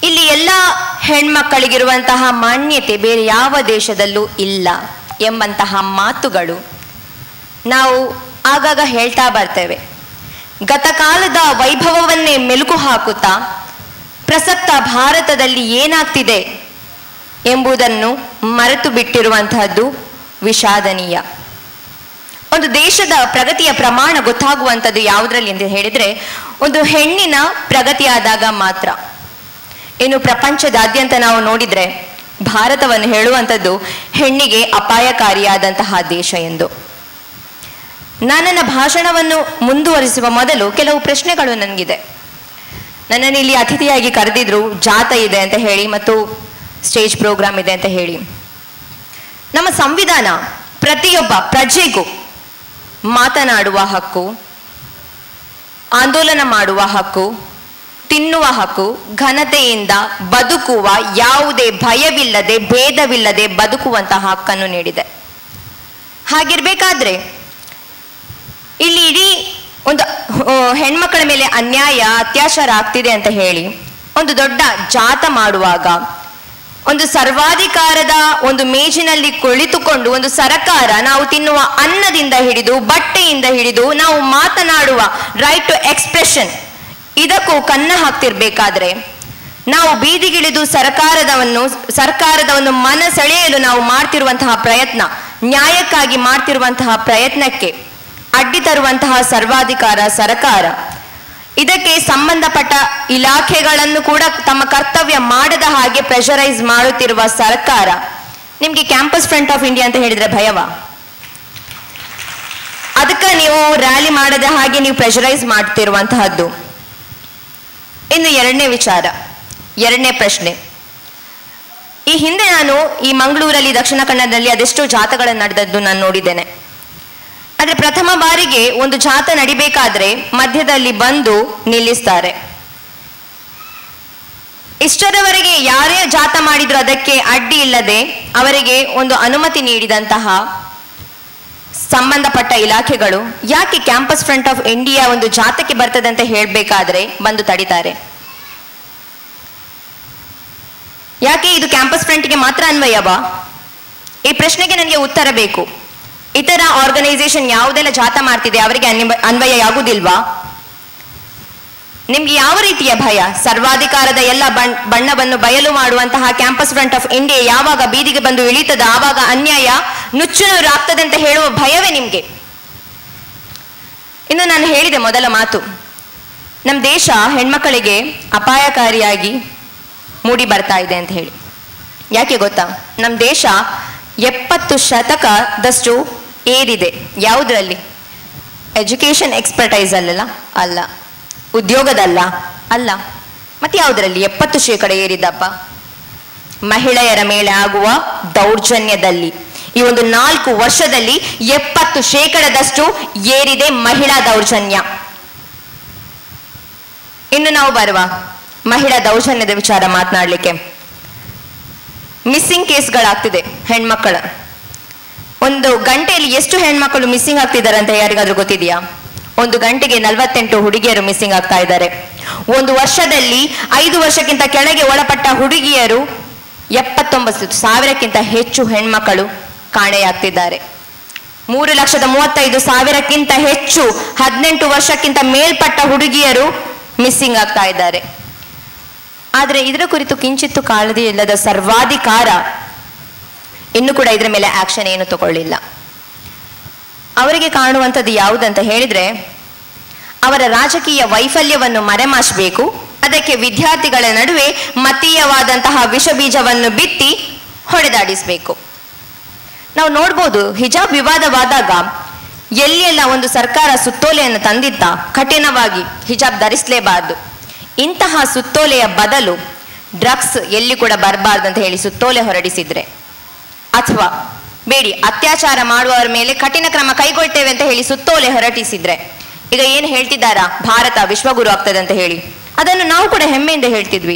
ಇಲ್ಲಿ ಎಲ್ಲ ಹೆಣ್ಮಕ್ಕಳಿಗಿರುವಂತಹ ಮಾನ್ಯತೆ ಬೇರೆ ಯಾವ ದೇಶದಲ್ಲೂ ಇಲ್ಲ ಎಂಬಂತಹ ಮಾತುಗಳು ನಾವು ಆಗಾಗ ಹೇಳ್ತಾ ಬರ್ತೇವೆ. ಗತಕಾಲದ ವೈಭವವನ್ನೇ ಮೆಲುಕು ಹಾಕುತ್ತಾ ಪ್ರಸಕ್ತ ಭಾರತದಲ್ಲಿ ಏನಾಗ್ತಿದೆ ಎಂಬುದನ್ನು ಮರೆತು ಬಿಟ್ಟಿರುವಂತಹದ್ದು ವಿಷಾದನೀಯ. ಒಂದು ದೇಶದ ಪ್ರಗತಿಯ ಪ್ರಮಾಣ ಗೊತ್ತಾಗುವಂಥದ್ದು ಯಾವುದರಲ್ಲಿ ಅಂತ ಹೇಳಿದರೆ ಒಂದು ಹೆಣ್ಣಿನ ಪ್ರಗತಿಯಾದಾಗ ಮಾತ್ರ. ಇನ್ನು ಪ್ರಪಂಚದಾದ್ಯಂತ ನಾವು ನೋಡಿದರೆ ಭಾರತವನ್ನು ಹೇಳುವಂಥದ್ದು ಹೆಣ್ಣಿಗೆ ಅಪಾಯಕಾರಿಯಾದಂತಹ ದೇಶ ಎಂದು. ನನ್ನ ಭಾಷಣವನ್ನು ಮುಂದುವರಿಸುವ ಮೊದಲು ಕೆಲವು ಪ್ರಶ್ನೆಗಳು ನನಗಿದೆ. ನನ್ನನ್ನು ಇಲ್ಲಿ ಅತಿಥಿಯಾಗಿ ಕರೆದಿದ್ರು, ಜಾಥಾ ಇದೆ ಅಂತ ಹೇಳಿ ಮತ್ತು ಸ್ಟೇಜ್ ಪ್ರೋಗ್ರಾಮ್ ಇದೆ ಅಂತ ಹೇಳಿ. ನಮ್ಮ ಸಂವಿಧಾನ ಪ್ರತಿಯೊಬ್ಬ ಪ್ರಜೆಗೂ ಮಾತನಾಡುವ ಹಕ್ಕು, ಆಂದೋಲನ ಮಾಡುವ ಹಕ್ಕು, ತಿನ್ನುವ ಹಕ್ಕು, ಘನತೆಯಿಂದ ಬದುಕುವ, ಯಾವುದೇ ಭಯವಿಲ್ಲದೆ ಭೇದವಿಲ್ಲದೆ ಬದುಕುವಂತಹ ಹಕ್ಕನ್ನು ನೀಡಿದೆ. ಹಾಗಿರ್ಬೇಕಾದ್ರೆ ಇಲ್ಲಿ ಇಡೀ ಒಂದು ಹೆಣ್ಮಕ್ಕಳ ಮೇಲೆ ಅನ್ಯಾಯ ಅತ್ಯಾಚಾರ ಆಗ್ತಿದೆ ಅಂತ ಹೇಳಿ ಒಂದು ದೊಡ್ಡ ಜಾಥಾ ಮಾಡುವಾಗ ಒಂದು ಸರ್ವಾಧಿಕಾರದ ಒಂದು ಮೇಜಿನಲ್ಲಿ ಕುಳಿತುಕೊಂಡು ಒಂದು ಸರ್ಕಾರ ನಾವು ತಿನ್ನುವ ಅನ್ನದಿಂದ ಹಿಡಿದು ಬಟ್ಟೆಯಿಂದ ಹಿಡಿದು ನಾವು ಮಾತನಾಡುವ ರೈಟ್ ಟು ಎಕ್ಸ್ಪ್ರೆಷನ್ ಇದಕ್ಕೂ ಕನ್ನ ಹಾಕ್ತಿರ್ಬೇಕಾದ್ರೆ ನಾವು ಬೀದಿಗಿಳಿದು ಸರ್ಕಾರದ ಒಂದು ಮನ ಸೆಳೆಯಲು ನಾವು ಮಾಡ್ತಿರುವಂತಹ ಪ್ರಯತ್ನ, ನ್ಯಾಯಕ್ಕಾಗಿ ಮಾಡ್ತಿರುವಂತಹ ಪ್ರಯತ್ನಕ್ಕೆ ಅಡ್ಡಿ ತರುವಂತಹ ಸರ್ವಾಧಿಕಾರ ಸರ್ಕಾರ, ಇದಕ್ಕೆ ಸಂಬಂಧಪಟ್ಟ ಇಲಾಖೆಗಳನ್ನು ಕೂಡ ತಮ್ಮ ಕರ್ತವ್ಯ ಮಾಡದ ಹಾಗೆ ಪ್ರೆಷರೈಸ್ ಮಾಡುತ್ತಿರುವ ಸರ್ಕಾರ, ನಿಮ್ಗೆ ಕ್ಯಾಂಪಸ್ ಫ್ರಂಟ್ ಆಫ್ ಇಂಡಿಯಾ ಅಂತ ಹೇಳಿದ್ರೆ ಭಯವಾ? ಅದಕ್ಕೆ ನೀವು ರ್ಯಾಲಿ ಮಾಡದ ಹಾಗೆ ನೀವು ಪ್ರೆಷರೈಸ್ ಮಾಡ್ತಿರುವಂತಹದ್ದು. ಇನ್ನು ಎರಡನೇ ವಿಚಾರ, ಎರಡನೇ ಪ್ರಶ್ನೆ. ಈ ಹಿಂದೆ ನಾನು ಈ ಮಂಗಳೂರಲ್ಲಿ ದಕ್ಷಿಣ ಕನ್ನಡದಲ್ಲಿ ಅದೆಷ್ಟೋ ಜಾಥಾಗಳನ್ನು ನಡೆದದ್ದು ನಾನು ನೋಡಿದ್ದೇನೆ. ಆದರೆ ಪ್ರಥಮ ಬಾರಿಗೆ ಒಂದು ಜಾಥಾ ನಡಿಬೇಕಾದ್ರೆ ಮಧ್ಯದಲ್ಲಿ ಬಂದು ನಿಲ್ಲಿಸ್ತಾರೆ. ಇಷ್ಟರವರೆಗೆ ಯಾರೇ ಜಾಥಾ ಮಾಡಿದ್ರು ಅದಕ್ಕೆ ಅಡ್ಡಿ ಇಲ್ಲದೆ ಅವರಿಗೆ ಒಂದು ಅನುಮತಿ ನೀಡಿದಂತಹ ಸಂಬಂಧಪಟ್ಟ ಇಲಾಖೆಗಳು ಯಾಕೆ ಕ್ಯಾಂಪಸ್ ಫ್ರಂಟ್ ಆಫ್ ಇಂಡಿಯಾ ಒಂದು ಜಾಥಾಕ್ಕೆ ಬರ್ತದೆ ಅಂತ ಹೇಳಬೇಕಾದ್ರೆ ಬಂದು ತಡಿತಾರೆ? ಯಾಕೆ ಇದು ಕ್ಯಾಂಪಸ್ ಫ್ರಂಟ್ಗೆ ಮಾತ್ರ ಅನ್ವಯವಾ? ಈ ಪ್ರಶ್ನೆಗೆ ನನಗೆ ಉತ್ತರ ಬೇಕು. ಇತರ ಆರ್ಗನೈಸೇಷನ್ ಯಾವುದೆಲ್ಲ ಜಾಥಾ ಮಾಡ್ತಿದೆ ಅವರಿಗೆ ಅನ್ವಯ ಆಗುವುದಿಲ್ವಾ? ನಿಮ್ಗೆ ಯಾವ ರೀತಿಯ ಭಯ? ಸರ್ವಾಧಿಕಾರದ ಎಲ್ಲ ಬಣ್ಣವನ್ನು ಬಯಲು ಮಾಡುವಂತಹ ಕ್ಯಾಂಪಸ್ ಫ್ರಂಟ್ ಆಫ್ ಇಂಡಿಯಾ ಯಾವಾಗ ಬೀದಿಗೆ ಬಂದು ಇಳಿತದ ಆವಾಗ ಅನ್ಯಾಯ ನುಚ್ಚುನೂರು ಆಗ್ತದೆ ಅಂತ ಹೇಳುವ ಭಯವೇ ನಿಮ್ಗೆ? ಇನ್ನು ನಾನು ಹೇಳಿದೆ ಮೊದಲ ಮಾತು, ನಮ್ಮ ದೇಶ ಹೆಣ್ಮಕ್ಕಳಿಗೆ ಅಪಾಯಕಾರಿಯಾಗಿ ಮೂಡಿ ಬರ್ತಾ ಇದೆ ಅಂತ ಹೇಳಿ. ಯಾಕೆ ಗೊತ್ತಾ? ನಮ್ಮ ದೇಶ 70% ಏರಿದೆ. ಯಾವುದರಲ್ಲಿ? ಎಜುಕೇಶನ್ ಎಕ್ಸ್ಪರ್ಟೈಸ್ ಅಲ್ಲ, ಉದ್ಯೋಗದಲ್ಲ ಅಲ್ಲ, ಮತ್ತೆ ಯಾವುದರಲ್ಲಿ 70% ಏರಿದಪ್ಪ? ಮಹಿಳೆಯರ ಮೇಲೆ ಆಗುವ ದೌರ್ಜನ್ಯದಲ್ಲಿ ಈ ಒಂದು 4 ವರ್ಷದಲ್ಲಿ 70% ಏರಿದೆ ಮಹಿಳಾ ದೌರ್ಜನ್ಯ. ಇನ್ನು ನಾವು ಬರುವ ಮಹಿಳಾ ದೌರ್ಜನ್ಯದ ವಿಚಾರ ಮಾತನಾಡಲಿಕ್ಕೆ. ಮಿಸ್ಸಿಂಗ್ ಕೇಸ್ಗಳಾಗ್ತಿದೆ ಹೆಣ್ಮಕ್ಕಳ. ಒಂದು ಗಂಟೆಯಲ್ಲಿ ಎಷ್ಟು ಹೆಣ್ಮಕ್ಕಳು ಮಿಸ್ಸಿಂಗ್ ಆಗ್ತಿದ್ದಾರೆ ಅಂತ ಯಾರಿಗಾದ್ರೂ ಗೊತ್ತಿದೆಯಾ? ಒಂದು ಗಂಟೆಗೆ 48 ಹುಡುಗಿಯರು ಮಿಸ್ಸಿಂಗ್ ಆಗ್ತಾ ಇದ್ದಾರೆ. ಒಂದು ವರ್ಷದಲ್ಲಿ 5 ವರ್ಷಕ್ಕಿಂತ ಕೆಳಗೆ ಒಳಪಟ್ಟ ಹುಡುಗಿಯರು 79,000ಕ್ಕಿಂತ ಹೆಚ್ಚು ಹೆಣ್ಮಕ್ಕಳು ಕಾಣೆಯಾಗ್ತಿದ್ದಾರೆ. 3,35,000ಕ್ಕಿಂತ ಹೆಚ್ಚು 18 ವರ್ಷಕ್ಕಿಂತ ಮೇಲ್ಪಟ್ಟ ಹುಡುಗಿಯರು ಮಿಸ್ಸಿಂಗ್ ಆಗ್ತಾ ಇದ್ದಾರೆ. ಆದರೆ ಇದರ ಕುರಿತು ಕಿಂಚಿತ್ತು ಕಾಳಜಿ ಇಲ್ಲದ ಸರ್ವಾಧಿಕಾರ ಇನ್ನು ಕೂಡ ಇದರ ಮೇಲೆ ಆಕ್ಷನ್ ಏನು ತಗೊಳ್ಳಿಲ್ಲ. ಅವರಿಗೆ ಕಾಣುವಂಥದ್ದು ಯಾವುದಂತ ಹೇಳಿದ್ರೆ, ಅವರ ರಾಜಕೀಯ ವೈಫಲ್ಯವನ್ನು ಮರೆಮಾಚಬೇಕು, ಅದಕ್ಕೆ ವಿದ್ಯಾರ್ಥಿಗಳ ನಡುವೆ ಮತೀಯವಾದಂತಹ ವಿಷಬೀಜವನ್ನು ಬಿತ್ತಿ ಹೊಡೆದಾಡಿಸಬೇಕು. ನಾವು ನೋಡ್ಬೋದು, ಹಿಜಾಬ್ ವಿವಾದವಾದಾಗ ಎಲ್ಲೆಲ್ಲ ಒಂದು ಸರ್ಕಾರ ಸುತ್ತೋಲೆಯನ್ನು ತಂದಿದ್ದ, ಕಠಿಣವಾಗಿ ಹಿಜಾಬ್ ಧರಿಸಲೇಬಾರದು, ಇಂತಹ ಸುತ್ತೋಲೆಯ ಬದಲು ಡ್ರಗ್ಸ್ ಎಲ್ಲಿ ಕೂಡ ಬರಬಾರ್ದು ಅಂತ ಹೇಳಿ ಸುತ್ತೋಲೆ ಹೊರಡಿಸಿದ್ರೆ, ಅಥವಾ ಬೇಡಿ ಅತ್ಯಾಚಾರ ಮಾಡುವವರ ಮೇಲೆ ಕಠಿಣ ಕ್ರಮ ಕೈಗೊಳ್ತೇವೆ ಅಂತ ಹೇಳಿ ಸುತ್ತೋಲೆ ಹೊರಟಿಸಿದ್ರೆ, ಈಗ ಏನು ಹೇಳ್ತಿದ್ದಾರಾ, ಭಾರತ ವಿಶ್ವಗುರು ಆಗ್ತದೆ ಅಂತ ಹೇಳಿ, ಅದನ್ನು ನಾವು ಕೂಡ ಹೆಮ್ಮೆಯಿಂದ ಹೇಳ್ತಿದ್ವಿ.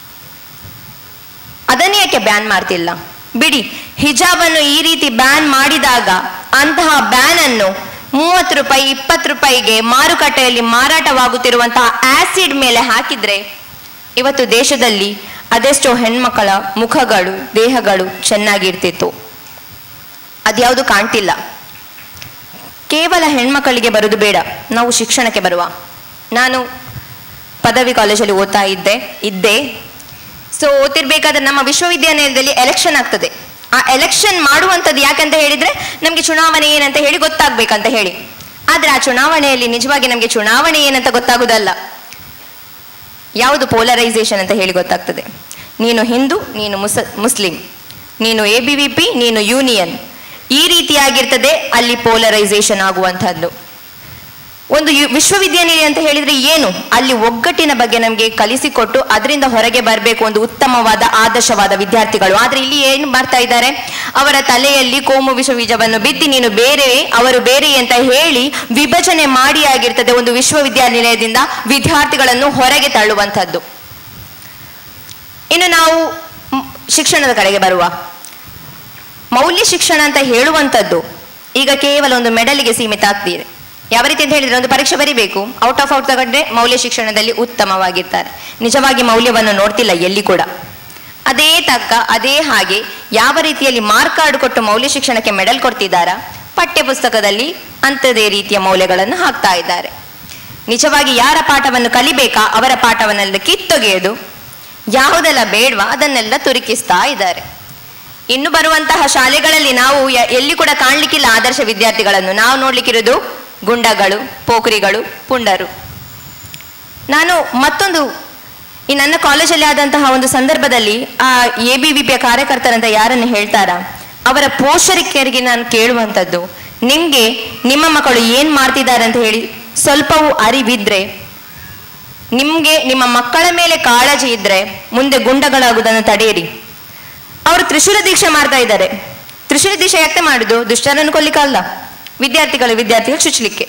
ಅದನ್ನು ಯಾಕೆ ಬ್ಯಾನ್ ಮಾಡ್ತಿಲ್ಲ? ಬಿಡಿ, ಹಿಜಾಬನ್ನು ಈ ರೀತಿ ಬ್ಯಾನ್ ಮಾಡಿದಾಗ ಅಂತಹ ಬ್ಯಾನ್ ಅನ್ನು 30 ರೂಪಾಯಿ 20 ರೂಪಾಯಿಗೆ ಮಾರುಕಟ್ಟೆಯಲ್ಲಿ ಮಾರಾಟವಾಗುತ್ತಿರುವಂತಹ ಆಸಿಡ್ ಮೇಲೆ ಹಾಕಿದ್ರೆ ಇವತ್ತು ದೇಶದಲ್ಲಿ ಅದೆಷ್ಟೋ ಹೆಣ್ಮಕ್ಕಳ ಮುಖಗಳು ದೇಹಗಳು ಚೆನ್ನಾಗಿರ್ತಿತ್ತು. ಅದ್ಯಾವುದು ಕಾಣ್ತಿಲ್ಲ. ಕೇವಲ ಹೆಣ್ಮಕ್ಕಳಿಗೆ ಬರೋದು ಬೇಡ, ನಾವು ಶಿಕ್ಷಣಕ್ಕೆ ಬರುವ. ನಾನು ಪದವಿ ಕಾಲೇಜಲ್ಲಿ ಓದ್ತಾ ಇದ್ದೆ. ಸೊ ಓದ್ತಿರ್ಬೇಕಾದ್ರೆ ನಮ್ಮ ವಿಶ್ವವಿದ್ಯಾನಿಲಯದಲ್ಲಿ ಎಲೆಕ್ಷನ್ ಆಗ್ತದೆ. ಆ ಎಲೆಕ್ಷನ್ ಮಾಡುವಂಥದ್ದು ಯಾಕಂತ ಹೇಳಿದ್ರೆ ನಮಗೆ ಚುನಾವಣೆ ಏನಂತ ಹೇಳಿ ಗೊತ್ತಾಗ್ಬೇಕಂತ ಹೇಳಿ. ಆದ್ರೆ ಆ ಚುನಾವಣೆಯಲ್ಲಿ ನಿಜವಾಗಿ ನಮಗೆ ಚುನಾವಣೆ ಏನಂತ ಗೊತ್ತಾಗುವುದಲ್ಲ, ಯಾವುದು ಪೋಲರೈಸೇಷನ್ ಅಂತ ಹೇಳಿ ಗೊತ್ತಾಗ್ತದೆ. ನೀನು ಹಿಂದೂ, ನೀನು ಮುಸ್ಲಿಂ, ನೀನು ABVP, ನೀನು ಯೂನಿಯನ್, ಈ ರೀತಿಯಾಗಿರ್ತದೆ ಅಲ್ಲಿ ಪೋಲರೈಸೇಷನ್ ಆಗುವಂತಹದ್ದು. ಒಂದು ವಿಶ್ವವಿದ್ಯಾನಿಲಯ ಅಂತ ಹೇಳಿದ್ರೆ ಏನು, ಅಲ್ಲಿ ಒಗ್ಗಟ್ಟಿನ ಬಗ್ಗೆ ನಮಗೆ ಕಲಿಸಿಕೊಟ್ಟು ಅದರಿಂದ ಹೊರಗೆ ಬರಬೇಕು ಒಂದು ಉತ್ತಮವಾದ ಆದರ್ಶವಾದ ವಿದ್ಯಾರ್ಥಿಗಳು. ಆದ್ರೆ ಇಲ್ಲಿ ಏನು ಮಾಡ್ತಾ ಇದ್ದಾರೆ, ಅವರ ತಲೆಯಲ್ಲಿ ಕೋಮು ವಿಷಬೀಜವನ್ನು ಬಿತ್ತಿ ನೀನು ಬೇರೆ ಅವರು ಬೇರೆ ಅಂತ ಹೇಳಿ ವಿಭಜನೆ ಮಾಡಿ ಆಗಿರ್ತದೆ ಒಂದು ವಿಶ್ವವಿದ್ಯಾನಿಲಯದಿಂದ ವಿದ್ಯಾರ್ಥಿಗಳನ್ನು ಹೊರಗೆ ತಳ್ಳುವಂಥದ್ದು. ಇನ್ನು ನಾವು ಶಿಕ್ಷಣದ ಕಡೆಗೆ ಬರುವ, ಮೌಲ್ಯ ಶಿಕ್ಷಣ ಅಂತ ಹೇಳುವಂಥದ್ದು ಈಗ ಕೇವಲ ಒಂದು ಮೆಡಲಿಗೆ ಸೀಮಿತ ಆಗ್ತಿದೆ. ಯಾವ ರೀತಿ ಅಂತ ಹೇಳಿದ್ರೆ ಒಂದು ಪರೀಕ್ಷೆ ಬರಿಬೇಕು, ಔಟ್ ಆಫ್ ಔಟ್ ತಗೊಂಡ್ರೆ ಮೌಲ್ಯ ಶಿಕ್ಷಣದಲ್ಲಿ ಉತ್ತಮವಾಗಿರ್ತಾರೆ. ನಿಜವಾಗಿ ಮೌಲ್ಯವನ್ನು ನೋಡ್ತಿಲ್ಲ ಎಲ್ಲಿ ಕೂಡ. ಅದೇ ಹಾಗೆ ಯಾವ ರೀತಿಯಲ್ಲಿ ಮಾರ್ಕ್ ಕಾರ್ಡ್ ಕೊಟ್ಟು ಮೌಲ್ಯ ಶಿಕ್ಷಣಕ್ಕೆ ಮೆಡಲ್ ಕೊಡ್ತಿದ್ದಾರಾ, ಪಠ್ಯ ಪುಸ್ತಕದಲ್ಲಿ ಅಂಥದೇ ರೀತಿಯ ಮೌಲ್ಯಗಳನ್ನು ಹಾಕ್ತಾ ಇದ್ದಾರೆ. ನಿಜವಾಗಿ ಯಾರ ಪಾಠವನ್ನು ಕಲಿಬೇಕಾ ಅವರ ಪಾಠವನ್ನೆಲ್ಲ ಕಿತ್ತೊಗೆಯೋದು, ಯಾವುದೆಲ್ಲ ಬೇಡವಾ ಅದನ್ನೆಲ್ಲ ತುರುಕಿಸ್ತಾ ಇದ್ದಾರೆ. ಇನ್ನು ಬರುವಂತಹ ಶಾಲೆಗಳಲ್ಲಿ ನಾವು ಎಲ್ಲಿ ಕೂಡ ಕಾಣ್ಲಿಕ್ಕಿಲ್ಲ ಆದರ್ಶ ವಿದ್ಯಾರ್ಥಿಗಳನ್ನು. ನಾವು ನೋಡ್ಲಿಕ್ಕಿರೋದು ಗುಂಡಗಳು, ಪೋಖರಿಗಳು, ಪುಂಡರು. ನಾನು ಮತ್ತೊಂದು ಈ ನನ್ನ ಕಾಲೇಜಲ್ಲಿ ಆದಂತಹ ಒಂದು ಸಂದರ್ಭದಲ್ಲಿ ಆ ABVPಯ ಕಾರ್ಯಕರ್ತರಂತ ಯಾರನ್ನು ಹೇಳ್ತಾರಾ ಅವರ ಪೋಷಕರಿಗೆ ನಾನು ಕೇಳುವಂಥದ್ದು, ನಿಮ್ಗೆ ನಿಮ್ಮ ಮಕ್ಕಳು ಏನ್ ಮಾಡ್ತಿದ್ದಾರೆ ಅಂತ ಹೇಳಿ ಸ್ವಲ್ಪವೂ ಅರಿವಿದ್ರೆ, ನಿಮ್ಗೆ ನಿಮ್ಮ ಮಕ್ಕಳ ಮೇಲೆ ಕಾಳಜಿ ಇದ್ರೆ ಮುಂದೆ ಗುಂಡಗಳಾಗುವುದನ್ನು ತಡೆಯಿರಿ. ಅವರು ತ್ರಿಶೂಲ ದೀಕ್ಷೆ ಮಾಡ್ತಾ ಇದ್ದಾರೆ. ತ್ರಿಶೂಲ ದೀಕ್ಷೆ ಯಾಕೆ ಮಾಡುದು? ದುಷ್ಟರನ್ನು ಕೊಲ್ಲಿಕ್ಕಲ್ಲ, ವಿದ್ಯಾರ್ಥಿಗಳು ಚುಚ್ಚಲಿಕ್ಕೆ.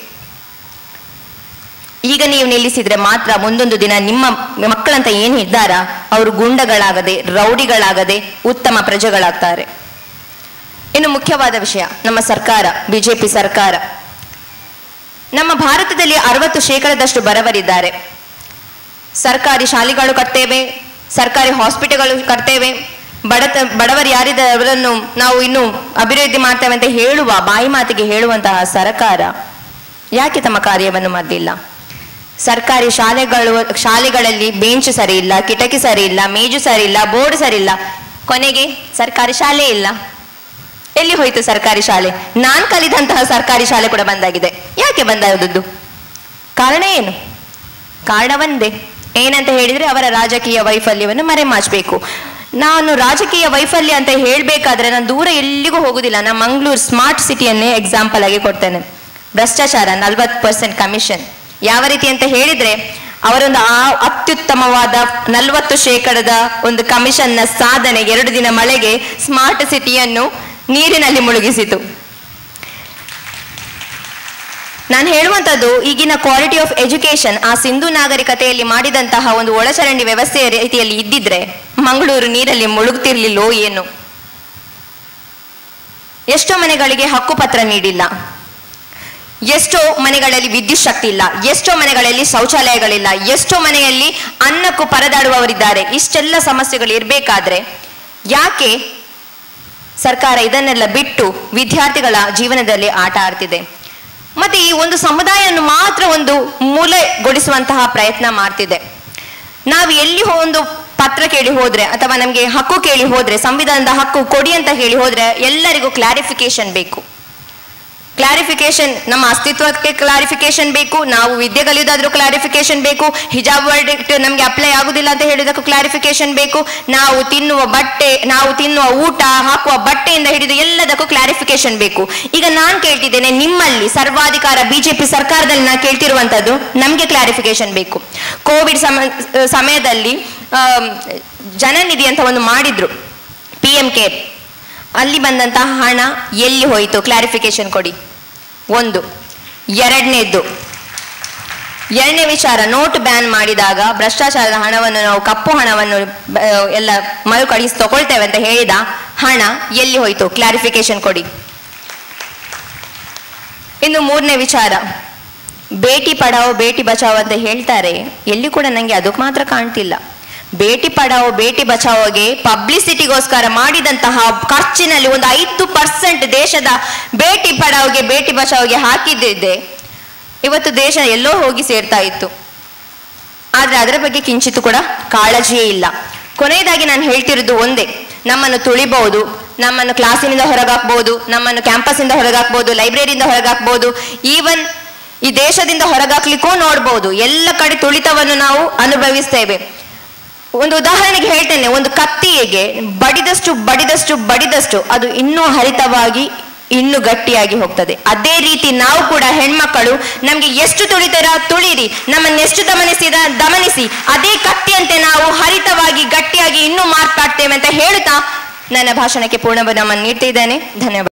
ಈಗ ನೀವು ನಿಲ್ಲಿಸಿದ್ರೆ ಮಾತ್ರ ಮುಂದೊಂದು ದಿನ ನಿಮ್ಮ ಮಕ್ಕಳಂತ ಏನು ಇದ್ದಾರಾ ಅವರು ಗುಂಡಗಳಾಗದೆ ರೌಡಿಗಳಾಗದೆ ಉತ್ತಮ ಪ್ರಜೆಗಳಾಗ್ತಾರೆ. ಇನ್ನು ಮುಖ್ಯವಾದ ವಿಷಯ, ನಮ್ಮ ಸರ್ಕಾರ, BJP ಸರ್ಕಾರ, ನಮ್ಮ ಭಾರತದಲ್ಲಿ 60% ಬಡವರಿದ್ದಾರೆ. ಸರ್ಕಾರಿ ಶಾಲೆಗಳು ಕಟ್ತೇವೆ, ಸರ್ಕಾರಿ ಹಾಸ್ಪಿಟಲ್ಗಳು ಕಟ್ತೇವೆ, ಬಡವರು ಯಾರಿದ್ದಾರೆ ಅವರನ್ನು ನಾವು ಇನ್ನು ಅಭಿವೃದ್ಧಿ ಮಾಡ್ತೇವೆ ಅಂತ ಹೇಳುವ ಬಾಯಿ ಮಾತಿಗೆ ಹೇಳುವಂತಹ ಸರ್ಕಾರ ಯಾಕೆ ತಮ್ಮ ಕಾರ್ಯವನ್ನು ಮಾಡಲಿಲ್ಲ? ಸರ್ಕಾರಿ ಶಾಲೆಗಳಲ್ಲಿ ಬೆಂಚ್ ಸರಿ ಇಲ್ಲ, ಕಿಟಕಿ ಸರಿ ಇಲ್ಲ, ಮೇಜು ಸರಿ ಇಲ್ಲ, ಬೋರ್ಡ್ ಸರಿ ಇಲ್ಲ, ಕೊನೆಗೆ ಸರ್ಕಾರಿ ಶಾಲೆ ಇಲ್ಲ. ಎಲ್ಲಿ ಹೋಯ್ತು ಸರ್ಕಾರಿ ಶಾಲೆ? ನಾನ್ ಕಲಿದಂತಹ ಸರ್ಕಾರಿ ಶಾಲೆ ಕೂಡ ಬಂದಾಗಿದೆ. ಯಾಕೆ ಬಂದಾದದ್ದು? ಕಾರಣ ಏನು? ಕಾರಣ ಒಂದೇ, ಏನಂತ ಹೇಳಿದ್ರೆ ಅವರ ರಾಜಕೀಯ ವೈಫಲ್ಯವನ್ನು ಮರೆಮಾಚಬೇಕು. ನಾನು ರಾಜಕೀಯ ವೈಫಲ್ಯ ಅಂತ ಹೇಳ್ಬೇಕಾದ್ರೆ ನಾನು ದೂರ ಎಲ್ಲಿಗೂ ಹೋಗುದಿಲ್ಲ. ನಾನು ಮಂಗಳೂರು ಸ್ಮಾರ್ಟ್ ಸಿಟಿಯನ್ನೇ ಎಕ್ಸಾಂಪಲ್ ಆಗಿ ಕೊಡ್ತೇನೆ. ಭ್ರಷ್ಟಾಚಾರ, 40% ಕಮಿಷನ್. ಯಾವ ರೀತಿ ಅಂತ ಹೇಳಿದ್ರೆ ಅವರೊಂದು ಅತ್ಯುತ್ತಮವಾದ 40% ಒಂದು ಕಮಿಷನ್ನ ಸಾಧನೆ 2 ದಿನ ಮಳೆಗೆ ಸ್ಮಾರ್ಟ್ ಸಿಟಿಯನ್ನು ನೀರಿನಲ್ಲಿ ಮುಳುಗಿಸಿತು. ನಾನು ಹೇಳುವಂಥದ್ದು ಈಗಿನ ಕ್ವಾಲಿಟಿ ಆಫ್ ಎಜುಕೇಶನ್ ಆ ಸಿಂಧು ನಾಗರಿಕತೆಯಲ್ಲಿ ಮಾಡಿದಂತಹ ಒಂದು ಒಳಚರಂಡಿ ವ್ಯವಸ್ಥೆಯ ರೀತಿಯಲ್ಲಿ ಇದ್ದಿದ್ರೆ ಮಂಗಳೂರು ನೀರಲ್ಲಿ ಮುಳುಗ್ತಿರ್ಲಿಲ್ಲೋ ಏನು. ಎಷ್ಟೋ ಮನೆಗಳಿಗೆ ಹಕ್ಕುಪತ್ರ ನೀಡಿಲ್ಲ, ಎಷ್ಟೋ ಮನೆಗಳಲ್ಲಿ ವಿದ್ಯುತ್ ಶಕ್ತಿ ಇಲ್ಲ, ಎಷ್ಟೋ ಮನೆಗಳಲ್ಲಿ ಶೌಚಾಲಯಗಳಿಲ್ಲ, ಎಷ್ಟೋ ಮನೆಯಲ್ಲಿ ಅನ್ನಕ್ಕೂ ಪರದಾಡುವವರಿದ್ದಾರೆ. ಇಷ್ಟೆಲ್ಲ ಸಮಸ್ಯೆಗಳು ಇರಬೇಕಾದ್ರೆ ಯಾಕೆ ಸರ್ಕಾರ ಇದನ್ನೆಲ್ಲ ಬಿಟ್ಟು ವಿದ್ಯಾರ್ಥಿಗಳ ಜೀವನದಲ್ಲಿ ಆಟ ಆಡ್ತಿದೆ? ಮತ್ತೆ ಈ ಒಂದು ಸಮುದಾಯವನ್ನು ಮಾತ್ರ ಒಂದು ಮೂಲೆಗೊಳಿಸುವಂತಹ ಪ್ರಯತ್ನ ಮಾಡ್ತಿದೆ. ನಾವು ಎಲ್ಲಿ ಒಂದು ಪತ್ರ ಕೇಳಿ ಹೋದ್ರೆ ಅಥವಾ ನಮಗೆ ಹಕ್ಕು ಕೇಳಿ ಹೋದ್ರೆ, ಸಂವಿಧಾನದ ಹಕ್ಕು ಕೊಡಿ ಅಂತ ಹೇಳಿ ಹೋದ್ರೆ ಎಲ್ಲರಿಗೂ ಕ್ಲಾರಿಫಿಕೇಶನ್ ಬೇಕು. ಕ್ಲಾರಿಫಿಕೇಶನ್, ನಮ್ಮ ಅಸ್ತಿತ್ವಕ್ಕೆ ಕ್ಲಾರಿಫಿಕೇಶನ್ ಬೇಕು, ನಾವು ವಿದ್ಯೆ ಕಲಿಯೋದಾದ್ರೂ ಕ್ಲಾರಿಫಿಕೇಶನ್ ಬೇಕು, ಹಿಜಾಬ್ ವರ್ಡಿಕ್ಟ್ ನಮ್ಗೆ ಅಪ್ಲೈ ಆಗುದಿಲ್ಲ ಅಂತ ಹೇಳಿದಕ್ಕೂ ಕ್ಲಾರಿಫಿಕೇಶನ್ ಬೇಕು, ನಾವು ತಿನ್ನುವ ಬಟ್ಟೆ, ನಾವು ತಿನ್ನುವ ಊಟ, ಹಾಕುವ ಬಟ್ಟೆಯಿಂದ ಹಿಡಿದು ಎಲ್ಲದಕ್ಕೂ ಕ್ಲಾರಿಫಿಕೇಶನ್ ಬೇಕು. ಈಗ ನಾನ್ ಕೇಳ್ತಿದ್ದೇನೆ, ನಿಮ್ಮಲ್ಲಿ ಸರ್ವಾಧಿಕಾರ BJP ಸರ್ಕಾರದಲ್ಲಿ ನಾನು ಕೇಳ್ತಿರುವಂತದ್ದು, ನಮ್ಗೆ ಕ್ಲಾರಿಫಿಕೇಶನ್ ಬೇಕು. ಕೋವಿಡ್ ಸಮಯದಲ್ಲಿ ಜನನಿಧಿ ಅಂತ ಒಂದು ಮಾಡಿದ್ರು, PM ಕೇರ್, ಅಲ್ಲಿ ಬಂದಂತಹ ಹಣ ಎಲ್ಲಿ ಹೋಯಿತು? ಕ್ಲಾರಿಫಿಕೇಶನ್ ಕೊಡಿ. ಒಂದು. ಎರಡನೇ ವಿಚಾರ, ನೋಟ್ ಬ್ಯಾನ್ ಮಾಡಿದಾಗ ಭ್ರಷ್ಟಾಚಾರದ ಹಣವನ್ನು ನಾವು ಕಪ್ಪು ಹಣವನ್ನು ಎಲ್ಲ ಮರುಕಳಿಸಿ ತಗೊಳ್ತೇವೆ ಅಂತ ಹೇಳಿದ ಹಣ ಎಲ್ಲಿ ಹೋಯಿತು? ಕ್ಲಾರಿಫಿಕೇಶನ್ ಕೊಡಿ. ಇನ್ನು 3ನೇ ವಿಚಾರ, ಬೇಟಿ ಪಡಾವೋ ಬೇಟಿ ಬಚಾವೋ ಅಂತ ಹೇಳ್ತಾರೆ, ಎಲ್ಲಿ ಕೂಡ ನಂಗೆ ಅದಕ್ಕೆ ಮಾತ್ರ ಕಾಣ್ತಿಲ್ಲ. ಬೇಟಿ ಪಡಾವೋ ಬೇಟಿ ಬಚಾವೋಗೆ ಪಬ್ಲಿಸಿಟಿಗೋಸ್ಕರ ಮಾಡಿದಂತಹ ಖರ್ಚಿನಲ್ಲಿ ಒಂದು 5% ದೇಶದ ಬೇಟಿ ಪಡಾವೋಗೆ ಬೇಟಿ ಬಚಾವೋಗೆ ಹಾಕಿದ್ದಿದ್ದೆ ಇವತ್ತು ದೇಶ ಎಲ್ಲೋ ಹೋಗಿ ಸೇರ್ತಾ ಇತ್ತು. ಆದ್ರೆ ಅದರ ಬಗ್ಗೆ ಕಿಂಚಿತ್ತು ಕೂಡ ಕಾಳಜಿಯೇ ಇಲ್ಲ. ಕೊನೆಯದಾಗಿ ನಾನು ಹೇಳ್ತಿರೋದು ಒಂದೇ, ನಮ್ಮನ್ನು ತುಳಿಬಹುದು, ನಮ್ಮನ್ನು ಕ್ಲಾಸಿನಿಂದ ಹೊರಗಾಕ್ಬಹುದು, ನಮ್ಮನ್ನು ಕ್ಯಾಂಪಸ್ಸಿಂದ ಹೊರಗಾಕ್ಬಹುದು, ಲೈಬ್ರರಿಯಿಂದ ಹೊರಗಾಕ್ಬಹುದು, ಈವನ್ ಈ ದೇಶದಿಂದ ಹೊರಗಾಕ್ಲಿಕ್ಕೂ ನೋಡ್ಬೋದು. ಎಲ್ಲ ಕಡೆ ತುಳಿತವನ್ನು ನಾವು ಅನುಭವಿಸ್ತೇವೆ. ಒಂದು ಉದಾಹರಣೆಗೆ ಹೇಳ್ತೇನೆ, ಒಂದು ಕತ್ತಿಗೆ ಬಡಿದಷ್ಟು ಬಡಿದಷ್ಟು ಬಡಿದಷ್ಟು ಅದು ಇನ್ನೂ ಹರಿತವಾಗಿ ಇನ್ನು ಗಟ್ಟಿಯಾಗಿ ಹೋಗ್ತದೆ. ಅದೇ ರೀತಿ ನಾವು ಕೂಡ ಹೆಣ್ಮಕ್ಕಳು ನಮ್ಗೆ ಎಷ್ಟು ತುಳಿತೀರ ತುಳಿರಿ, ನಮ್ಮನ್ನೆಷ್ಟು ದಮನಿಸಿ ಅದೇ ಕತ್ತಿಯಂತೆ ನಾವು ಹರಿತವಾಗಿ ಗಟ್ಟಿಯಾಗಿ ಇನ್ನೂ ಮಾರ್ಪಾಡ್ತೇವೆ ಅಂತ ಹೇಳುತ್ತಾ ನನ್ನ ಭಾಷಣಕ್ಕೆ ಪೂರ್ಣ ವಿರಾಮ ನೀಡ್ತಿದ್ದೇನೆ. ಧನ್ಯವಾದ.